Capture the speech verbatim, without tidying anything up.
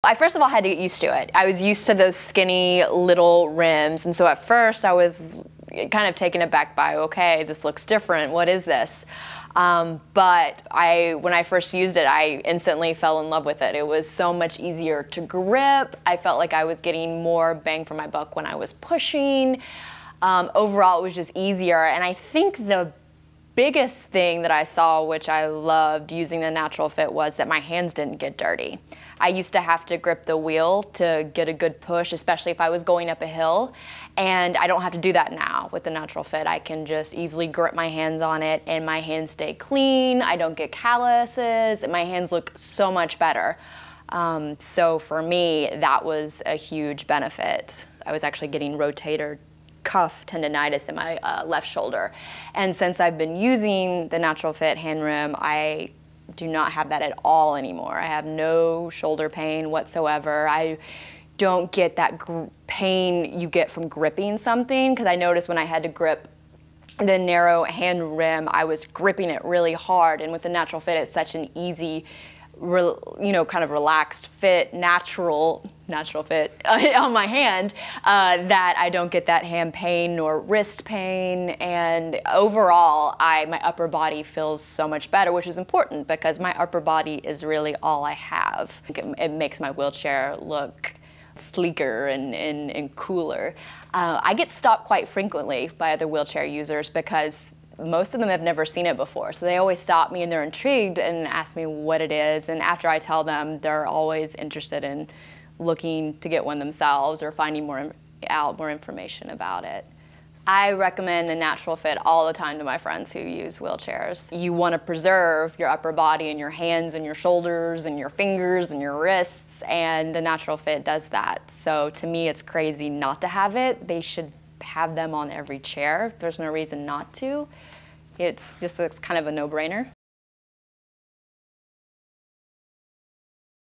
I first of all had to get used to it. I was used to those skinny little rims, and so at first I was kind of taken aback by, okay, this looks different, what is this? Um, but I, when I first used it, I instantly fell in love with it. It was so much easier to grip. I felt like I was getting more bang for my buck when I was pushing. Um, overall, it was just easier, and I think the biggest thing that I saw, which I loved using the Natural-Fit, was that my hands didn't get dirty. I used to have to grip the wheel to get a good push, especially if I was going up a hill, and I don't have to do that now with the Natural-Fit. I can just easily grip my hands on it, and my hands stay clean. I don't get calluses, and my hands look so much better. Um, so for me, that was a huge benefit. I was actually getting rotator cuff tendonitis in my uh, left shoulder, and since I've been using the Natural-Fit Handrim, I do not have that at all anymore. I have no shoulder pain whatsoever. I don't get that gr pain you get from gripping something, because I noticed when I had to grip the narrow hand rim, I was gripping it really hard, and with the Natural-Fit, it's such an easy, Re, you know, kind of relaxed fit, natural, natural fit on my hand, uh, that I don't get that hand pain nor wrist pain, and overall, I my upper body feels so much better, which is important because my upper body is really all I have. It, it makes my wheelchair look sleeker and, and, and cooler. Uh, I get stopped quite frequently by other wheelchair users because most of them have never seen it before, so they always stop me and they're intrigued and ask me what it is, and after I tell them, they're always interested in looking to get one themselves or finding more out more information about it. I recommend the Natural-Fit all the time to my friends who use wheelchairs. You want to preserve your upper body and your hands and your shoulders and your fingers and your wrists, and the Natural-Fit does that. So to me, it's crazy not to have it. They should have them on every chair. There's no reason not to. It's just it's kind of a no-brainer.